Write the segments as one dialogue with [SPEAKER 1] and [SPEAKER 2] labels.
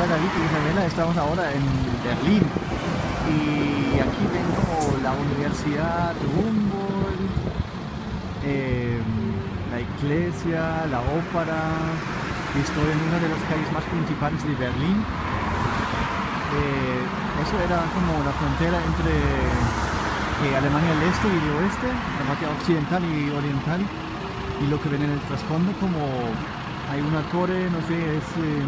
[SPEAKER 1] Hola David y Isabela, estamos ahora en Berlín y aquí ven como la Universidad de Humboldt, la iglesia, la ópera, y estoy en una de las calles más principales de Berlín. Eso era como la frontera entre Alemania del Este y el Oeste, la parte occidental y oriental, y lo que ven en el trasfondo como hay una torre, no sé, es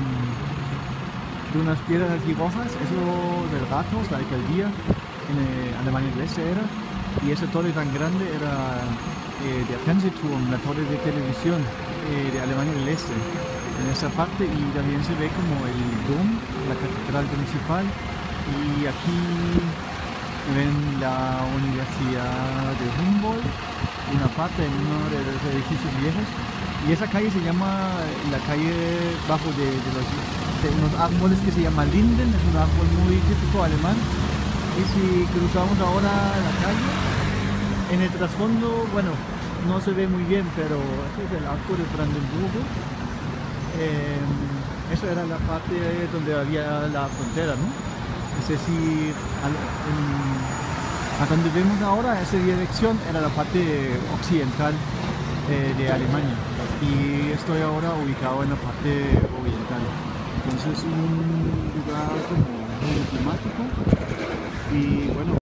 [SPEAKER 1] de unas piedras así rojas, eso del Rathaus, la alcaldía en Alemania del Este era, y esa torre tan grande era der Fernsehturm, la torre de televisión de Alemania del Este, en esa parte, y también se ve como el Dom, la catedral principal, y aquí ven la Universidad de Humboldt, una parte en uno de los edificios viejos, y esa calle se llama la calle bajo de unos árboles que se llama Linden, es un árbol muy típico alemán. Y si cruzamos ahora la calle, en el trasfondo, bueno, no se ve muy bien, pero este es el arco de Brandenburgo. Eso era la parte donde había la frontera, ¿no? Es decir, a donde vemos ahora, esa dirección era la parte occidental de Alemania, y estoy ahora ubicado en la parte oriental. Entonces un lugar como muy climático y bueno.